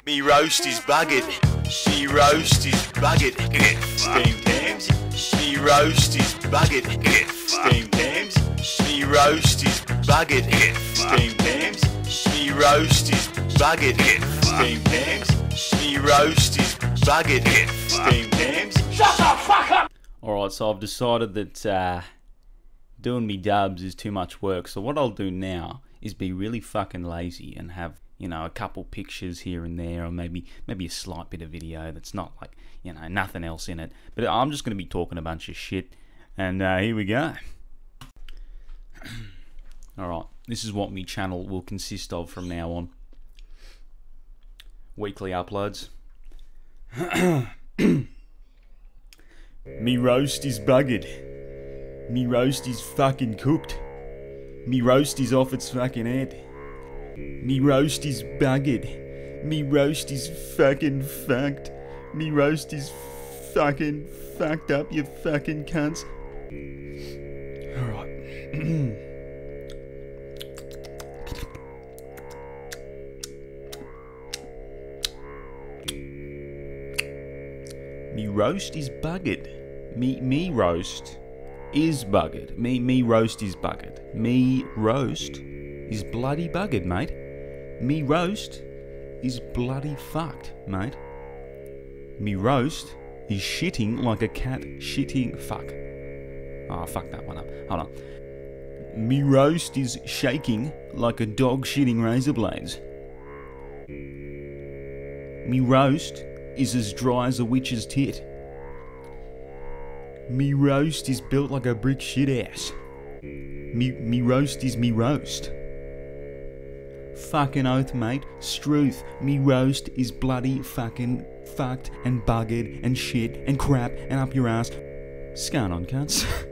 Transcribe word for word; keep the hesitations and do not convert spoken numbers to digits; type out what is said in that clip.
Me roast is buggered. Me roast is buggered. Steam Tams. Me roast is buggered. Steam Tams. Me roast is buggered. Steam Tams. Me roast is buggered. Steam Tams. Me roast is buggered. Steam Tams. Shut the fuck up! Alright, so I've decided that uh, doing me dubs is too much work. So what I'll do now is be really fucking lazy and have, you know, a couple pictures here and there, or maybe maybe a slight bit of video that's not like, you know, nothing else in it. But I'm just going to be talking a bunch of shit, and uh, here we go. Alright, this is what my channel will consist of from now on. Weekly uploads. Me roast is buggered. Me roast is fucking cooked. Me roast is off its fucking head. Me roast is buggered. Me roast is fucking fucked. Me roast is fucking fucked up, you fucking cunce. Alright. Me roast is buggered. Me me roast is buggered. Me me roast is buggered. Me roast is bloody buggered, mate. Me roast is bloody fucked, mate. Me roast is shitting like a cat shitting fuck. Oh, fuck that one up. Hold on. Me roast is shaking like a dog shitting razor blades. Me roast is as dry as a witch's tit. Me roast is built like a brick shit ass. Me, me roast is me roast. Fucking oath, mate. Struth. Me roast is bloody fucking fucked and buggered and shit and crap and up your ass. Scan on, cunts.